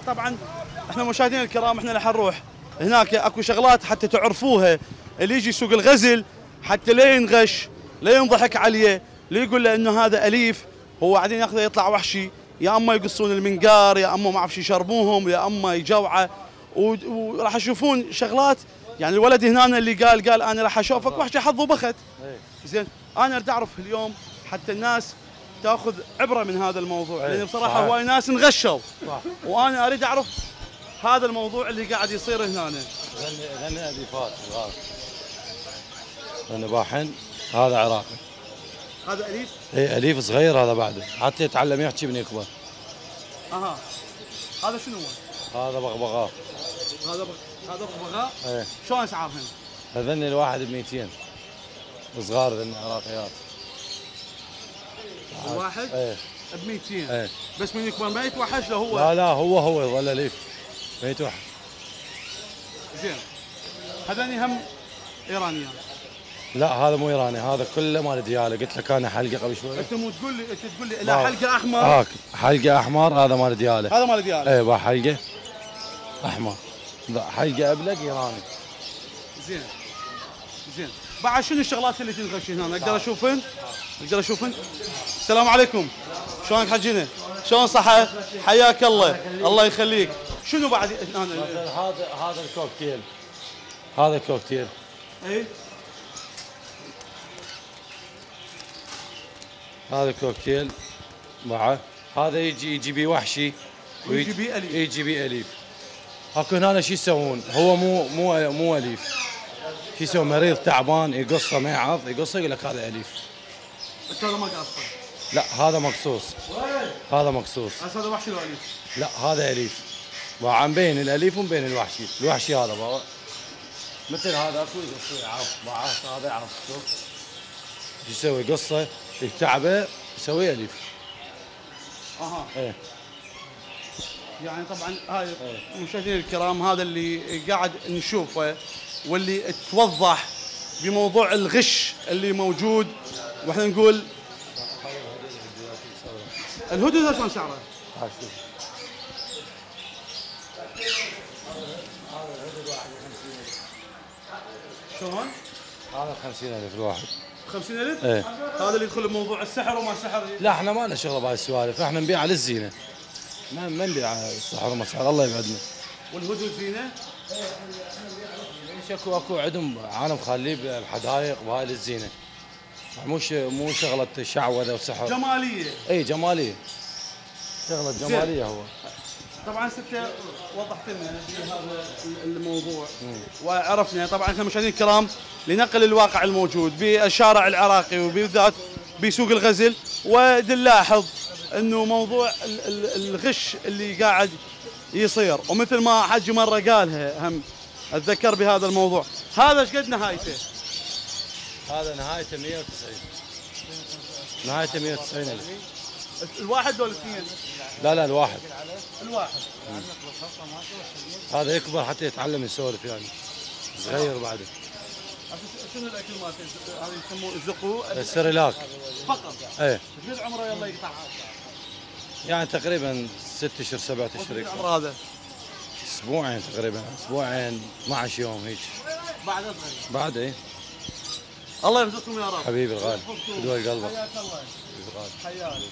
طبعا احنا مشاهدينا الكرام احنا راح نروح هناك اكو شغلات حتى تعرفوها، اللي يجي يسوق الغزل حتى لا ينغش، لا ينضحك عليه، لا يقول له انه هذا اليف، هو بعدين ياخذه يطلع وحشي، يا اما يقصون المنقار، يا اما ما اعرف شو يشربوهم، يا اما يجوعه، وراح يشوفون شغلات. يعني الولد هنا اللي قال انا راح اشوفك وحشي حظ وبخت. زين انا اريد اعرف اليوم حتى الناس تاخذ عبره من هذا الموضوع، لان بصراحه هواي ناس انغشوا، وانا اريد اعرف هذا الموضوع اللي قاعد يصير هنا. غني اليفات صغار، غني باحن، هذا عراقي. هذا اليف؟ اي اليف صغير هذا بعده، حتى يتعلم يحكي من يكبر. اها هذا شنو هو؟ هذا بغبغاء. هذا بغبغاء؟ ايه. شلون اسعارهم؟ هذن الواحد ب 200 صغار، ذن عراقيات. الواحد؟ ايه ب 200. ايه. بس من يكبر ما يتوحش له هو؟ لا هو يظل اليف ما يتوحش. زين هذني هم ايرانيين؟ لا هذا مو ايراني، هذا كله مال دياله، قلت لك انا حلقه قبل شوي. انت مو تقول لي لا حلقه احمر؟ حلقه احمر هذا مال دياله. هذا مال دياله؟ ايه حلقه احمر، حلقه ابلق ايراني. زين بعد شنو الشغلات اللي تنغش هنا؟ اقدر اشوفن؟ اقدر اشوفن؟ السلام عليكم، شلونك حجينا؟ شلون صحة؟ حياك الله، الله يخليك. شنو بعد هنا؟ هذا الكوكتيل، هذا الكوكتيل. اي هذا الكوكتيل معه، هذا يجي بيه وحشي ويجي بيه اليف. يجي بيه اليف. اكو هنا شو يسوون؟ هو مو اليف. شو يسوون؟ مريض تعبان يقصه ما يعرف يقصه، يقول لك هذا اليف. انت هذا ما قاصه؟ لا هذا مقصوص. هذا مقصوص. هذا وحشي لو اليف؟ لا هذا اليف. وعم بين الاليف ومبين الوحشي، الوحشي هذا بابا مثل هذا اكو يقصه يعرف، هذا يعرف شوف شو يسوي؟ قصه يتعبه يسوي اليف. اها ايه. يعني طبعا هاي مشاهدينا الكرام هذا اللي قاعد نشوفه واللي توضح بموضوع الغش اللي موجود، واحنا نقول الهدهد شلون سعره؟ شلون؟ هذا 50,000 الواحد. 50,000؟ ايه. هذا اللي يدخل بموضوع السحر وما سحر؟ لا احنا ما لنا شغله بهاي السوالف، احنا نبيع للزينه. ما نبيع السحر وما سحر، الله يبعدنا. والهدهد زينه؟ ليش اكو عندهم عالم خاليه بالحدائق وهاي للزينه. مو شغله شعوذه وسحر. جماليه. اي جماليه. شغله جماليه هو. طبعا ستة وضحت لنا في هذا الموضوع وعرفنا. طبعا احنا مشاهدينا الكرام لنقل الواقع الموجود بالشارع العراقي وبالذات بسوق الغزل، ونلاحظ انه موضوع الغش اللي قاعد يصير، ومثل ما حجي مره قالها هم اتذكر بهذا الموضوع. هذا ايش قد نهايته؟ هذا نهايته 190. نهايته 190,000. الواحد ولا الاثنين؟ لا الواحد. الواحد. هذا يكبر حتى يتعلم يسولف يعني. صغير بعده. شنو الاكل مالته؟ هذا يسموه الزقو؟ السريلاك. فقط؟ ايه. قد عمره يلا يقطع؟ يعني تقريبا 6 اشهر 7 اشهر. عمر هذا؟ اسبوعين تقريبا، اسبوعين 12 يوم هيك. بعد صغير؟ بعد ايه. الله يرزقكم يا رب. حبيبي الغالي، بدوي قلبك. حياك الله. حبيبي الغالي. حياك.